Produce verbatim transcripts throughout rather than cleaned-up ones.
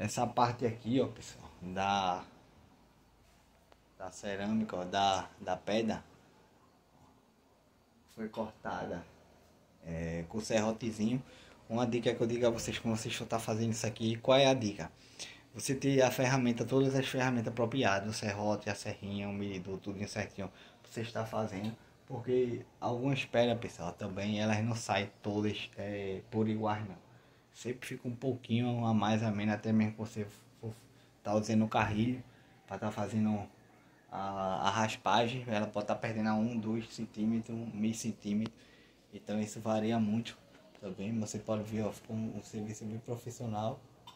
Essa parte aqui, ó, pessoal, da, da cerâmica, ó, da, da pedra, foi cortada é, com serrotezinho. Uma dica que eu digo a vocês, quando vocês for estar fazendo isso aqui, qual é a dica? Você ter a ferramenta, todas as ferramentas apropriadas, o serrote, a serrinha, o medidor, tudo certinho, você está fazendo. Porque algumas pedras, pessoal, também, elas não saem todas é, por igual, não. Sempre fica um pouquinho a mais, a menos, até mesmo que você for tá usando o carrilho para estar tá fazendo a, a raspagem, ela pode estar tá perdendo a um, dois centímetros, meio centímetro. Então isso varia muito também. Você pode ver, ó, ficou um, um serviço bem profissional.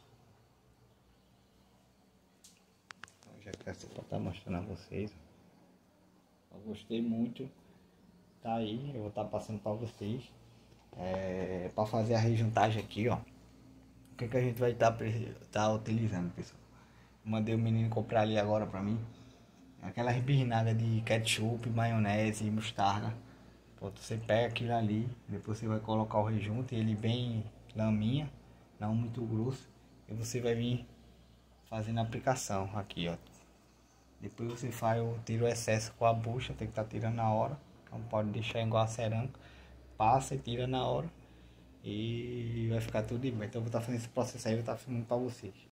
Então, já que essa para estar mostrando a vocês. Eu gostei muito. Tá aí, eu vou estar tá passando para vocês. É, para fazer a rejuntagem aqui, ó. O que, que a gente vai estar tá, tá utilizando, pessoal? Mandei o menino comprar ali agora pra mim. Aquela rebirnada de ketchup, maionese e mostarda. Pronto, você pega aquilo ali, depois você vai colocar o rejunte, ele bem laminha, não muito grosso. E você vai vir fazendo a aplicação aqui, ó. Depois você faz, tira o excesso com a bucha, tem que estar tá tirando na hora. Não pode deixar igual a cerâmica. Passa e tira na hora. E vai ficar tudo de bem. Então eu vou estar tá fazendo esse processo aí, eu vou estar tá filmando para vocês.